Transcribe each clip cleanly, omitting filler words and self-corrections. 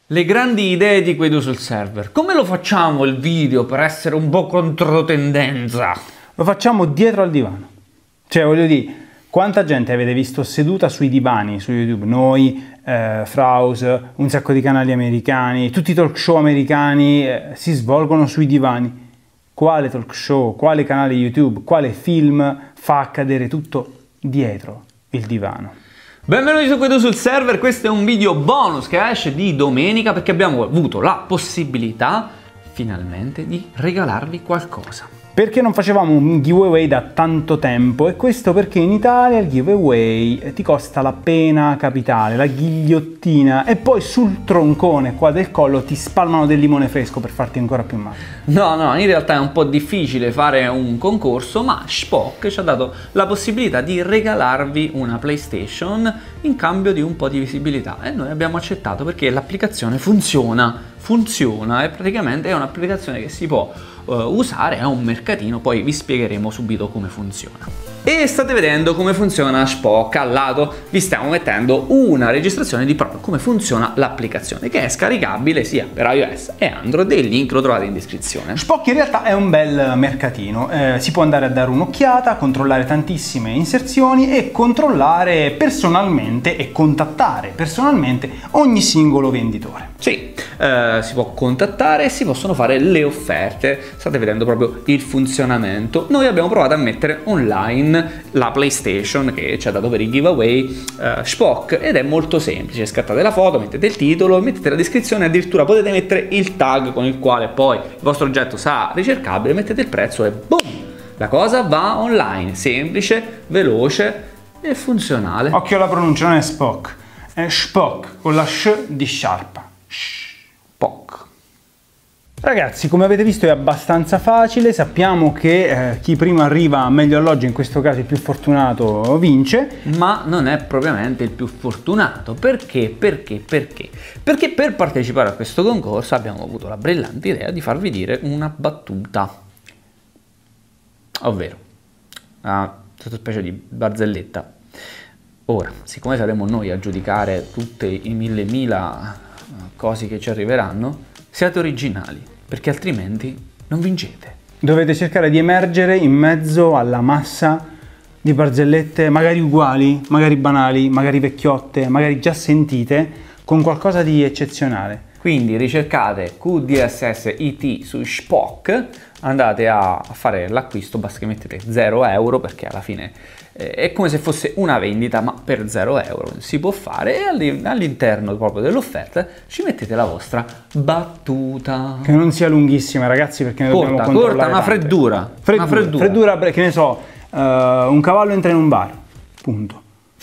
Le grandi idee di Quedu sul server. Come lo facciamo il video per essere un po' controtendenza? Lo facciamo dietro al divano. Cioè, voglio dire, quanta gente avete visto seduta sui divani su YouTube? Noi, Fraus, un sacco di canali americani, tutti i talk show americani si svolgono sui divani. Quale talk show, quale canale YouTube, quale film fa accadere tutto dietro il divano? Benvenuti su Quedu sul server, questo è un video bonus che esce di domenica perché abbiamo avuto la possibilità finalmente di regalarvi qualcosa. Perché non facevamo un giveaway da tanto tempo? E questo perché in Italia il giveaway ti costa la pena capitale, la ghigliottina, e poi sul troncone qua del collo ti spalmano del limone fresco per farti ancora più male. No, in realtà è un po' difficile fare un concorso, ma Spock ci ha dato la possibilità di regalarvi una PlayStation in cambio di un po' di visibilità e noi abbiamo accettato perché l'applicazione funziona e praticamente è un'applicazione che si può usare, è un mercatino, poi vi spiegheremo subito come funziona. E state vedendo come funziona Spock. Al lato vi stiamo mettendo una registrazione di proprio come funziona l'applicazione, che è scaricabile sia per iOS e Android, e il link lo trovate in descrizione. Spock in realtà è un bel mercatino, si può andare a dare un'occhiata, controllare tantissime inserzioni e controllare personalmente e contattare personalmente ogni singolo venditore. Sì, si può contattare e si possono fare le offerte. State vedendo proprio il funzionamento. Noi abbiamo provato a mettere online la PlayStation che ci ha dato per i giveaway Spock, ed è molto semplice. Scattate la foto, mettete il titolo, mettete la descrizione, addirittura potete mettere il tag con il quale poi il vostro oggetto sarà ricercabile, mettete il prezzo e boom! La cosa va online, semplice, veloce e funzionale. Occhio alla pronuncia, non è Spock, è Spock con la sh di sciarpa. Spock. Ragazzi, come avete visto è abbastanza facile, sappiamo che chi prima arriva meglio alloggio, in questo caso il più fortunato vince. Ma non è propriamente il più fortunato. Perché? Perché per partecipare a questo concorso abbiamo avuto la brillante idea di farvi dire una battuta. Ovvero, una sottospecie di barzelletta. Ora, siccome saremo noi a giudicare tutte i mille cose che ci arriveranno, siate originali, perché altrimenti non vincete. Dovete cercare di emergere in mezzo alla massa di barzellette, magari uguali, magari banali, magari vecchiotte, magari già sentite, con qualcosa di eccezionale. Quindi ricercate QDSS IT su Spock, andate a fare l'acquisto, basta che mettete 0 euro, perché alla fine è come se fosse una vendita, ma per 0 euro si può fare, e all'interno proprio dell'offerta ci mettete la vostra battuta. Che non sia lunghissima, ragazzi, perché noi dobbiamo controllare. Corta, una freddura. Freddura, che ne so, un cavallo entra in un bar, punto.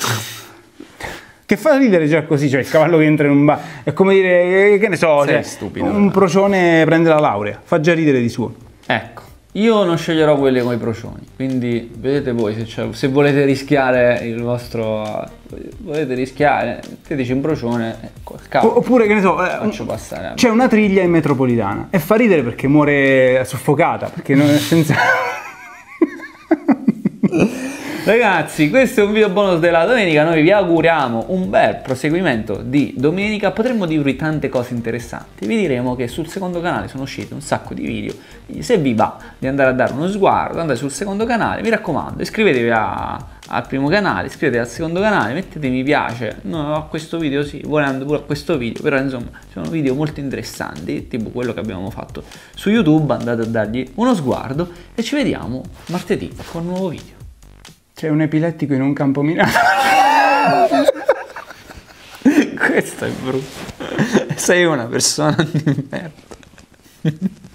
Che fa ridere già così, cioè il cavallo che entra in un bar, è come dire, che ne so, cioè, stupido, un procione prende la laurea, fa già ridere di suo. Ecco, io non sceglierò quelle con i procioni, quindi vedete voi se volete rischiare il vostro, volete rischiare, metteteci un procione, cavolo, oppure che ne so, faccio passare. C'è una triglia in metropolitana e fa ridere perché muore soffocata, perché non è senza... Ragazzi, questo è un video bonus della domenica, noi vi auguriamo un bel proseguimento di domenica, potremmo dirvi tante cose interessanti, vi diremo che sul secondo canale sono usciti un sacco di video, quindi se vi va di andare a dare uno sguardo, andate sul secondo canale, mi raccomando, iscrivetevi al primo canale, iscrivetevi al secondo canale, mettete mi piace, no, a questo video sì, volendo pure a questo video, però insomma sono video molto interessanti, tipo quello che abbiamo fatto su YouTube, andate a dargli uno sguardo e ci vediamo martedì con un nuovo video. C'è un epilettico in un campo minato. Questo è brutto. Sei una persona di merda.